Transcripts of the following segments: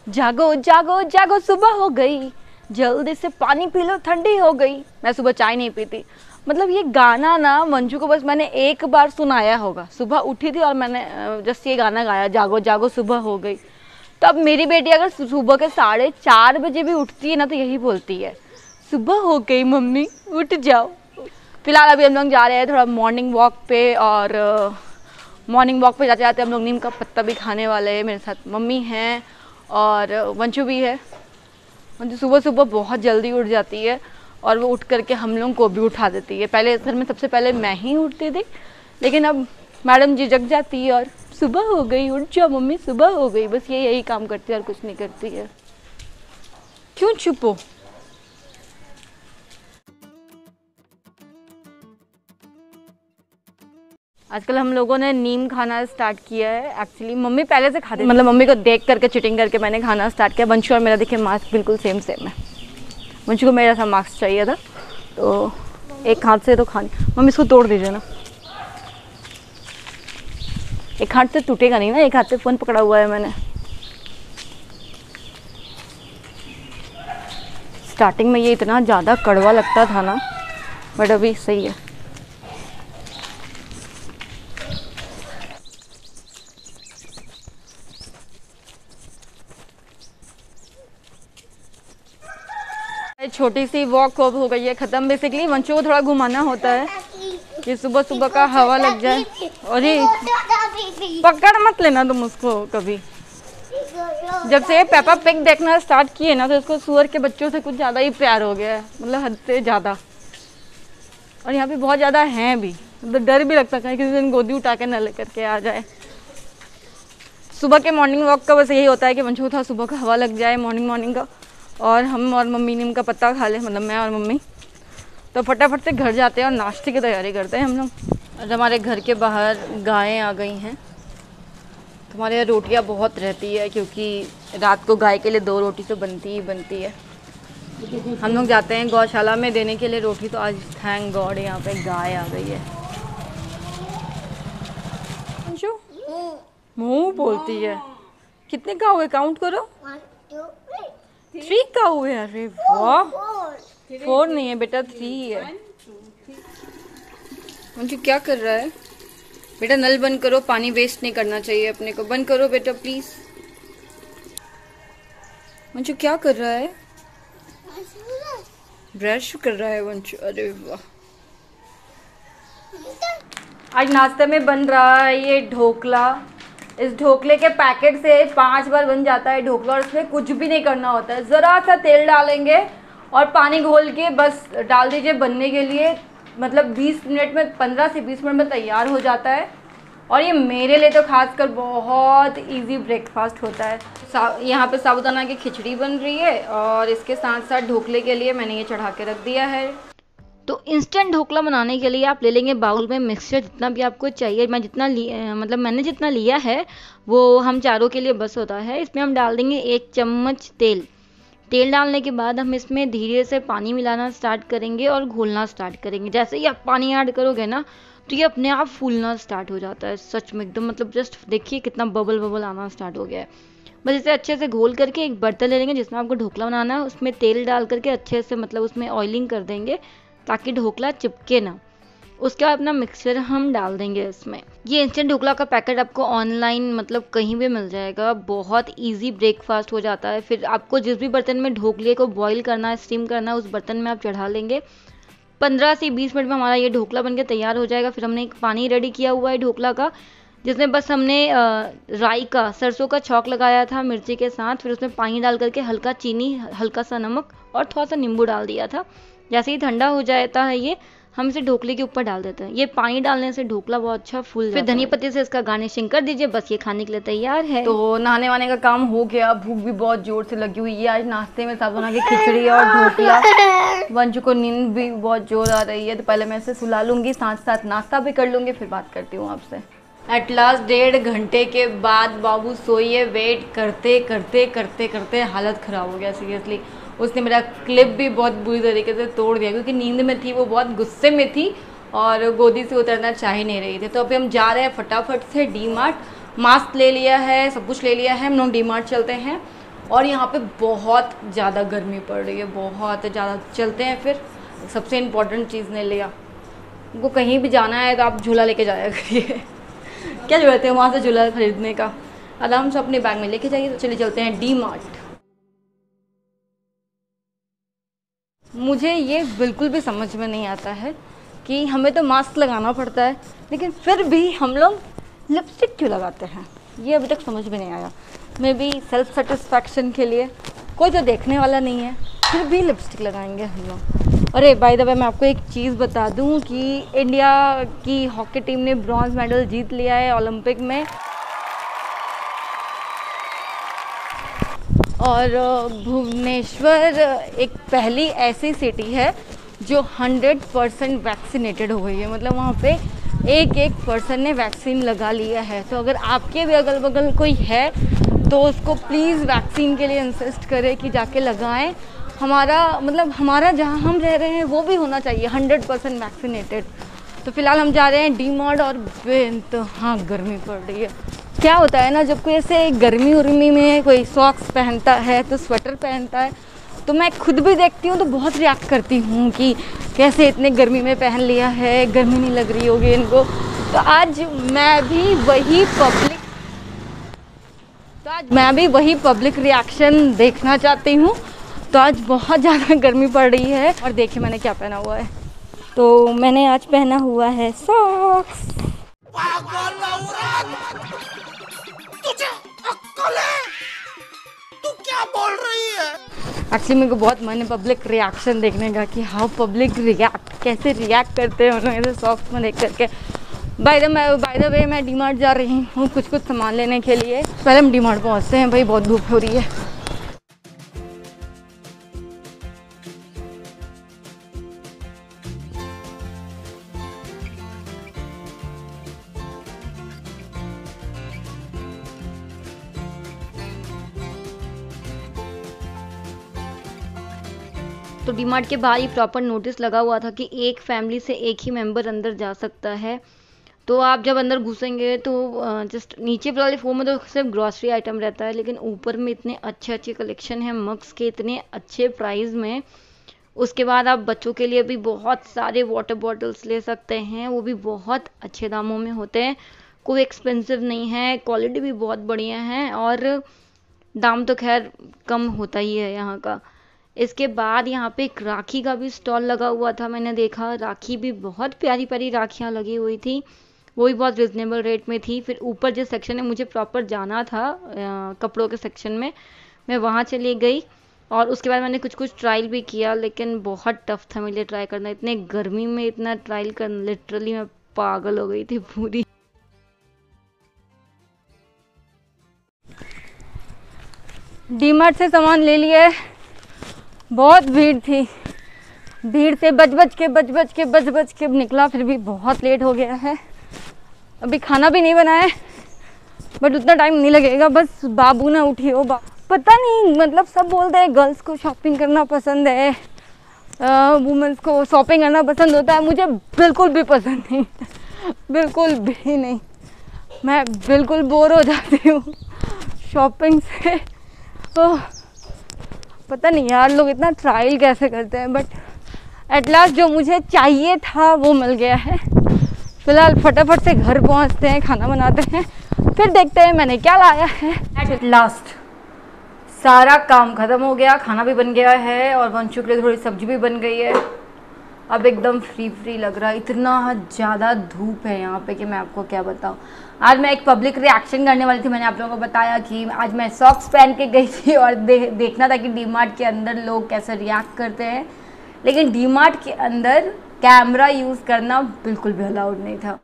जागो जागो जागो सुबह हो गई, जल्दी से पानी पी लो ठंडी हो गई। मैं सुबह चाय नहीं पीती। मतलब ये गाना ना मंजू को बस मैंने एक बार सुनाया होगा। सुबह उठी थी और मैंने जस्ट ये गाना गाया, जागो जागो सुबह हो गई। तो अब मेरी बेटी अगर सुबह के 4:30 बजे भी उठती है ना तो यही बोलती है, सुबह हो गई मम्मी उठ जाओ। फिलहाल अभी हम लोग जा रहे हैं थोड़ा मॉर्निंग वॉक पे, और मॉर्निंग वॉक पे जाते जाते हम लोग नीम का पत्ता भी खाने वाले हैं। मेरे साथ मम्मी हैं और वंशु भी है। वंशु सुबह सुबह बहुत जल्दी उठ जाती है और वो उठ करके हम लोग को भी उठा देती है। पहले इस घर में सबसे पहले मैं ही उठती थी, लेकिन अब मैडम जी जग जाती है और सुबह हो गई उठ जाओ मम्मी सुबह हो गई। बस ये यही काम करती है और कुछ नहीं करती है। क्यों चुप हो? आजकल हम लोगों ने नीम खाना स्टार्ट किया है। एक्चुअली मम्मी पहले से खाती, मतलब मम्मी को देख करके चिटिंग करके मैंने खाना स्टार्ट किया। वंशु और मेरा देखिए मास्क बिल्कुल सेम सेम है। वंशु को मेरा सा मास्क चाहिए था तो एक हाथ से तो खानी। मम्मी इसको तोड़ दीजिए ना, एक हाथ से टूटेगा नहीं ना, एक हाथ से फ़ोन पकड़ा हुआ है मैंने। स्टार्टिंग में ये इतना ज़्यादा कड़वा लगता था ना, बट अभी सही है। छोटी सी वॉक हो गई है ख़त्म। बेसिकली वंशु को थोड़ा घुमाना होता है कि सुबह सुबह का हवा लग जाए। और ये पकड़ मत लेना तुम उसको कभी। जब से पेपा पिग देखना स्टार्ट किए ना तो इसको सुअर के बच्चों से कुछ ज़्यादा ही प्यार हो गया है, मतलब हद से ज़्यादा। और यहाँ पे बहुत ज़्यादा हैं भी, मतलब डर भी लगता है किसी दिन गोदी उठा के न लेकर के आ जाए। सुबह के मॉर्निंग वॉक का बस यही होता है कि वंशु को थोड़ा सुबह का हवा लग जाए मॉर्निंग का, और हम और मम्मी नीम का पत्ता खा ले, मतलब मैं और मम्मी। तो फटाफट से घर जाते हैं और नाश्ते की तैयारी करते हैं हम लोग। और हमारे घर के बाहर गायें आ गई हैं। हमारे यहाँ रोटियाँ बहुत रहती है क्योंकि रात को गाय के लिए 2 रोटी तो बनती ही बनती है। हम लोग जाते हैं गौशाला में देने के लिए रोटी, तो आज थैंक गॉड यहाँ पे गाय आ गई है। मुँह बोलती है। कितने का हुए काउंट करो? 3 का हुए। अरे वाह, 4 नहीं है बेटा 3 है। मुझे क्या कर रहा है बेटा? नल बंद करो, पानी वेस्ट नहीं करना चाहिए अपने को। बंद करो बेटा प्लीज। वंशु क्या कर रहा है? ब्रश कर रहा है वंशु। अरे वाह। आज नाश्ते में बन रहा है ये ढोकला। इस ढोकले के पैकेट से 5 बार बन जाता है ढोकला, और इसमें कुछ भी नहीं करना होता है। ज़रा सा तेल डालेंगे और पानी घोल के बस डाल दीजिए बनने के लिए। मतलब 20 मिनट में, 15 से 20 मिनट में तैयार हो जाता है। और ये मेरे लिए तो खासकर बहुत इजी ब्रेकफास्ट होता है। यहाँ पे साबूदाना की खिचड़ी बन रही है और इसके साथ साथ ढोकले के लिए मैंने ये चढ़ा के रख दिया है। तो इंस्टेंट ढोकला बनाने के लिए आप ले लेंगे बाउल में मिक्सचर जितना भी आपको चाहिए। मैंने जितना लिया है वो हम चारों के लिए बस होता है। इसमें हम डाल देंगे 1 चम्मच तेल। तेल डालने के बाद हम इसमें धीरे से पानी मिलाना स्टार्ट करेंगे और घोलना स्टार्ट करेंगे। जैसे ही आप पानी ऐड करोगे ना तो ये अपने आप फूलना स्टार्ट हो जाता है। सच में एकदम, मतलब जस्ट देखिए कितना बबल बबल आना स्टार्ट हो गया है। बस इसे अच्छे से घोल करके एक बर्तन ले लेंगे जिसमें आपको ढोकला बनाना है। उसमें तेल डाल करके अच्छे से, मतलब उसमें ऑयलिंग कर देंगे ताकि ढोकला चिपके ना। उसके बाद अपना मिक्सचर हम डाल देंगे इसमें। ये इंस्टेंट ढोकला का पैकेट आपको ऑनलाइन मतलब कहीं भी मिल जाएगा। बहुत इजी ब्रेकफास्ट हो जाता है। फिर आपको जिस भी बर्तन में ढोकले को बॉईल करना है, स्टीम करना है, उस बर्तन में आप चढ़ा लेंगे। 15 से 20 मिनट में हमारा ये ढोकला बनके तैयार हो जाएगा। फिर हमने एक पानी रेडी किया हुआ है ढोकला का, जिसमें बस हमने राई का, सरसों का छौंक लगाया था मिर्ची के साथ। फिर उसमें पानी डाल करके हल्का चीनी, हल्का सा नमक और थोड़ा सा नींबू डाल दिया था। जैसे ही ठंडा हो जाता है ये, हम इसे ढोकले के ऊपर डाल देते हैं। ये पानी डालने से ढोकला बहुत अच्छा फूल जाता है। फिर धनिया पत्ती से इसका गार्निशिंग कर दीजिए। बस ये खाने के लिए तैयार है। तो नहाने वाने का काम हो गया। भूख भी बहुत जोर से लगी हुई है। आज नाश्ते में साबूदाना की खिचड़ी और ढोकला। वंशु को नींद भी बहुत जोर आ रही है, तो पहले मैं इसे सुला लूंगी, साथ साथ नाश्ता भी कर लूंगी, फिर बात करती हूँ आपसे। एट लास्ट 1.5 घंटे के बाद बाबू सोइए। वेट करते करते करते करते हालत ख़राब हो गया सीरियसली। उसने मेरा क्लिप भी बहुत बुरी तरीके से तोड़ दिया क्योंकि नींद में थी, वो बहुत गुस्से में थी और गोदी से उतरना चाह ही नहीं रही थी। तो अभी हम जा रहे हैं फटाफट से डी मार्ट। मास्क ले लिया है, सब कुछ ले लिया है, हम लोग डी मार्ट चलते हैं और यहाँ पे बहुत ज़्यादा गर्मी पड़ रही है, बहुत ज़्यादा। चलते हैं फिर। सबसे इम्पोर्टेंट चीज़ नहीं लिया, उनको कहीं भी जाना है तो आप झूला लेके जाया करिए। क्या जरूरत है वहाँ से झूला खरीदने का, आराम से अपने बैग में लेके जाइए। तो चलिए चलते हैं डी मार्ट। मुझे ये बिल्कुल भी समझ में नहीं आता है कि हमें तो मास्क लगाना पड़ता है, लेकिन फिर भी हम लोग लिपस्टिक क्यों लगाते हैं, ये अभी तक समझ में नहीं आया। मे बी सेल्फ सेटिस्फैक्शन के लिए, कोई तो देखने वाला नहीं है फिर भी लिपस्टिक लगाएंगे हम लोग। अरे बाय द वे मैं आपको एक चीज़ बता दूं कि इंडिया की हॉकी टीम ने ब्रॉन्ज मेडल जीत लिया है ओलंपिक में। और भुवनेश्वर एक पहली ऐसी सिटी है जो 100% वैक्सीनेटेड हो गई है। मतलब वहाँ पे एक पर्सन ने वैक्सीन लगा लिया है। तो अगर आपके भी अगल बगल कोई है तो उसको प्लीज़ वैक्सीन के लिए इंसिस्ट करें कि जाके लगाएं। हमारा जहाँ हम रह रहे हैं वो भी होना चाहिए 100% वैक्सीनेटेड। तो फिलहाल हम जा रहे हैं डी मार्ट और बेइंतहा गर्मी पड़ रही है। क्या होता है ना, जब कोई ऐसे गर्मी उर्मी में कोई सॉक्स पहनता है तो स्वेटर पहनता है, तो मैं खुद भी देखती हूँ तो बहुत रिएक्ट करती हूँ कि कैसे इतने गर्मी में पहन लिया है, गर्मी नहीं लग रही होगी इनको। तो आज मैं भी वही पब्लिक रिएक्शन देखना चाहती हूँ। तो आज बहुत ज़्यादा गर्मी पड़ रही है और देखिए मैंने क्या पहना हुआ है। तो मैंने आज पहना हुआ है सॉक्स। तुझे अक्ल है? तू क्या बोल रही है? एक्चुअली मेरे को बहुत मन है पब्लिक रिएक्शन देखने का कि हाउ पब्लिक कैसे रिएक्ट करते हैं उन्होंने ऐसे सॉक्स में देख करके। बाय द वे मैं डी मार्ट जा रही हूँ कुछ सामान लेने के लिए। पहले हम डी मार्ट पहुँचते हैं, भाई बहुत धूप हो रही है। तो डी मार्ट के बाहर ही प्रॉपर नोटिस लगा हुआ था कि एक फैमिली से एक ही मेंबर अंदर जा सकता है। तो आप जब अंदर घुसेंगे तो जस्ट नीचे वाले फ्लोर में तो सिर्फ ग्रॉसरी आइटम रहता है, लेकिन ऊपर में इतने अच्छे अच्छे कलेक्शन हैं मग्स के, इतने अच्छे प्राइस में। उसके बाद आप बच्चों के लिए भी बहुत सारे वाटर बॉटल्स ले सकते हैं, वो भी बहुत अच्छे दामों में होते हैं, कोई एक्सपेंसिव नहीं है, क्वालिटी भी बहुत बढ़िया है और दाम तो खैर कम होता ही है यहाँ का। इसके बाद यहाँ पे एक राखी का भी स्टॉल लगा हुआ था, मैंने देखा राखी भी बहुत प्यारी प्यारी राखियाँ लगी हुई थी, वो भी बहुत रिजनेबल रेट में थी। फिर ऊपर जिस सेक्शन में मुझे प्रॉपर जाना था कपड़ों के सेक्शन में, मैं वहाँ चली गई और उसके बाद मैंने कुछ ट्रायल भी किया, लेकिन बहुत टफ था मेरे लिए ट्राई करना। इतने गर्मी में इतना ट्रायल करना, लिटरली मैं पागल हो गई थी पूरी। डी मार्ट से सामान ले लिया, बहुत भीड़ थी, भीड़ से बच बच के निकला, फिर भी बहुत लेट हो गया है। अभी खाना भी नहीं बनाया बट उतना टाइम नहीं लगेगा, बस बाबू ना उठी हो। पता नहीं, मतलब सब बोलते हैं गर्ल्स को शॉपिंग करना पसंद है, वुमेन्स को शॉपिंग करना पसंद होता है, मुझे बिल्कुल भी पसंद नहीं, बिल्कुल भी नहीं। मैं बिल्कुल बोर हो जाती हूँ शॉपिंग से। पता नहीं यार लोग इतना ट्रायल कैसे करते हैं, बट एट लास्ट जो मुझे चाहिए था वो मिल गया है। फिलहाल फटाफट से घर पहुंचते हैं, खाना बनाते हैं, फिर देखते हैं मैंने क्या लाया है। एट लास्ट सारा काम खत्म हो गया, खाना भी बन गया है और वंशु के लिए थोड़ी सब्जी भी बन गई है। अब एकदम फ्री लग रहा है। इतना ज़्यादा धूप है यहाँ पे कि मैं आपको क्या बताऊँ। आज मैं एक पब्लिक रिएक्शन करने वाली थी, मैंने आप लोगों को बताया कि आज मैं सॉक्स पहन के गई थी और देखना था कि डी मार्ट के अंदर लोग कैसे रिएक्ट करते हैं, लेकिन डी मार्ट के अंदर कैमरा यूज़ करना बिल्कुल भी अलाउड नहीं था।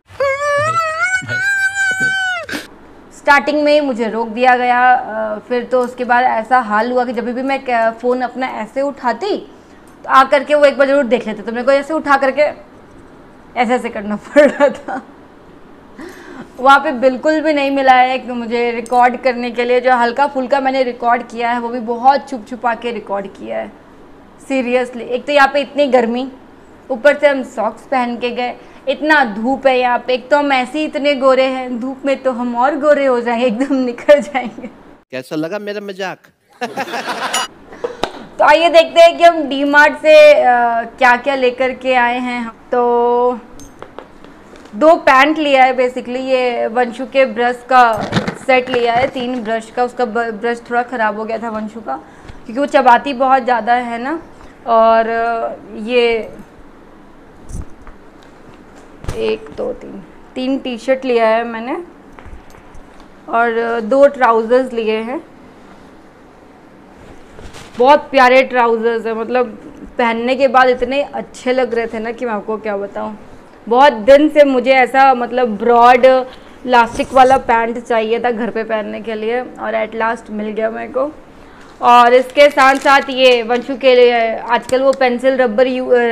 स्टार्टिंग में मुझे रोक दिया गया, फिर तो उसके बाद ऐसा हाल हुआ कि जब भी मैं फ़ोन अपना ऐसे उठाती तो आ करके वो एक बार ज़रूर देख लेते, तो मेरे को ऐसे उठा करके ऐसे करना पड़ रहा था। वहाँ पे बिल्कुल भी नहीं मिला है कि मुझे रिकॉर्ड करने के लिए। जो हल्का फुल्का मैंने रिकॉर्ड किया है वो भी बहुत छुपा के रिकॉर्ड किया है, सीरियसली। एक तो यहाँ पे इतनी गर्मी, ऊपर से हम सॉक्स पहन के गए, इतना धूप है यहाँ पे। एक तो हम ऐसे ही इतने गोरे हैं, धूप में तो हम और गोरे हो जाएंगे, एकदम निकल जाएंगे। कैसा लगा मेरा मजाक? तो आइए देखते हैं कि हम डीमार्ट से क्या क्या लेकर के आए हैं। तो 2 पैंट लिया है बेसिकली, ये वंशु के ब्रश का सेट लिया है 3 ब्रश का। उसका ब्रश थोड़ा ख़राब हो गया था वंशु का, क्योंकि वो चबाती बहुत ज़्यादा है ना। और ये 1 2 3 टी शर्ट लिया है मैंने, और 2 ट्राउज़र्स लिए हैं। बहुत प्यारे ट्राउज़र्स है, मतलब पहनने के बाद इतने अच्छे लग रहे थे ना कि मैं आपको क्या बताऊँ। बहुत दिन से मुझे ऐसा मतलब ब्रॉड इलास्टिक वाला पैंट चाहिए था घर पे पहनने के लिए, और एट लास्ट मिल गया मेरे को। और इसके साथ साथ ये वंशु के लिए आजकल वो पेंसिल रबर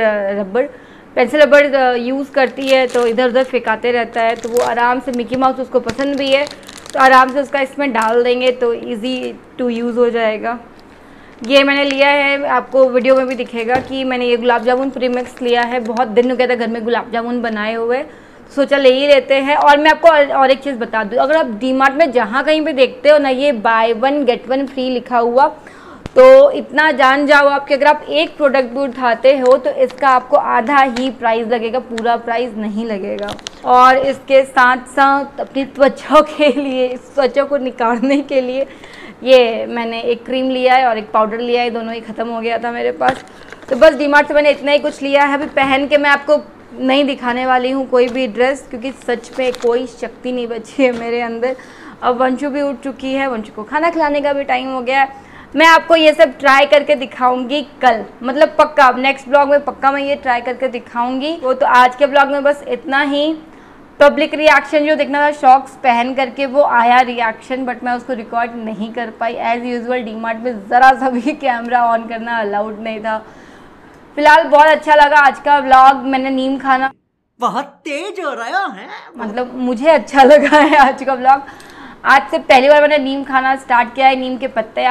यूज़ करती है, तो इधर उधर फेंकाते रहता है, तो वो आराम से, मिकी माउस उसको पसंद भी है तो आराम से उसका इसमें डाल देंगे तो इजी टू यूज़ हो जाएगा। ये मैंने लिया है, आपको वीडियो में भी दिखेगा कि मैंने ये गुलाब जामुन प्रीमिक्स लिया है। बहुत दिन हो गया था घर में गुलाब जामुन बनाए हुए, तो सोचा ले ही लेते हैं। और मैं आपको और एक चीज़ बता दूँ, अगर आप डीमार्ट में जहाँ कहीं पे देखते हो ना ये बाय 1 गेट 1 फ्री लिखा हुआ, तो इतना जान जाओ आप कि अगर आप एक प्रोडक्ट भी उठाते हो तो इसका आपको आधा ही प्राइस लगेगा, पूरा प्राइस नहीं लगेगा। और इसके साथ साथ अपनी त्वचा के लिए, इस त्वचा को निकालने के लिए ये मैंने एक क्रीम लिया है और एक पाउडर लिया है, दोनों ही ख़त्म हो गया था मेरे पास। तो बस डीमार्ट से मैंने इतना ही कुछ लिया है। अभी पहन के मैं आपको नहीं दिखाने वाली हूँ कोई भी ड्रेस, क्योंकि सच में कोई शक्ति नहीं बची है मेरे अंदर। अब वंशु भी उठ चुकी है, वंशु को खाना खिलाने का भी टाइम हो गया है। मैं आपको ये सब ट्राई करके दिखाऊंगी कल, मतलब पक्का नेक्स्ट ब्लॉग में पक्का मैं ये ट्राई करके दिखाऊंगी। वो तो आज के ब्लॉग में बस इतना ही। पब्लिक रिएक्शन जो देखना था शॉक्स पहन करके, वो आया रिएक्शन, बट मैं उसको रिकॉर्ड नहीं कर पाई। एज़ यूजुअल डीमार्ट में ज़रा सा भी कैमरा ऑन करना अलाउड नहीं था। फिलहाल बहुत अच्छा लगा आज का व्लॉग। मैंने नीम खाना बहुत तेज हो रहा है, मतलब मुझे अच्छा लगा है आज का व्लॉग। आज से पहली बार मैंने नीम खाना स्टार्ट किया है। नीम के पत्ते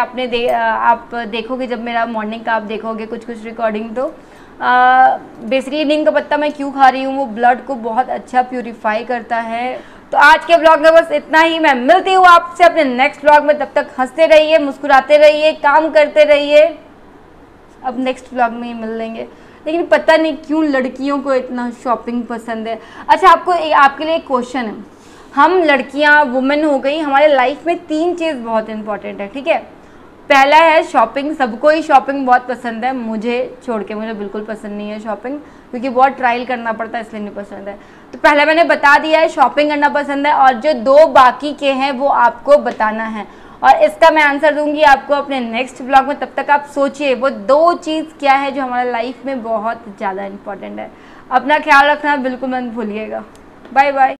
आप देखोगे जब मेरा मॉर्निंग का आप देखोगे कुछ रिकॉर्डिंग, तो बेसिकली नीम का पत्ता मैं क्यों खा रही हूँ, वो ब्लड को बहुत अच्छा प्यूरिफाई करता है। तो आज के ब्लॉग में बस इतना ही। मैं मिलती हूँ आपसे अपने नेक्स्ट ब्लॉग में, तब तक हंसते रहिए, मुस्कुराते रहिए, काम करते रहिए। अब नेक्स्ट ब्लॉग में ही मिल लेंगे। लेकिन पता नहीं क्यों लड़कियों को इतना शॉपिंग पसंद है। अच्छा, आपके लिए एक क्वेश्चन है। हम लड़कियां वुमेन हो गई, हमारे लाइफ में 3 चीज़ बहुत इंपॉर्टेंट है, ठीक है। पहला है शॉपिंग। सबको ही शॉपिंग बहुत पसंद है, मुझे छोड़ के। मुझे बिल्कुल पसंद नहीं है शॉपिंग, क्योंकि बहुत ट्रायल करना पड़ता है, इसलिए नहीं पसंद है। तो पहला मैंने बता दिया है, शॉपिंग करना पसंद है। और जो 2 बाकी के हैं वो आपको बताना है, और इसका मैं आंसर दूंगी आपको अपने नेक्स्ट ब्लॉग में। तब तक आप सोचिए वो 2 चीज़ क्या है जो हमारे लाइफ में बहुत ज़्यादा इंपॉर्टेंट है। अपना ख्याल रखना बिल्कुल मत भूलिएगा। Bye bye.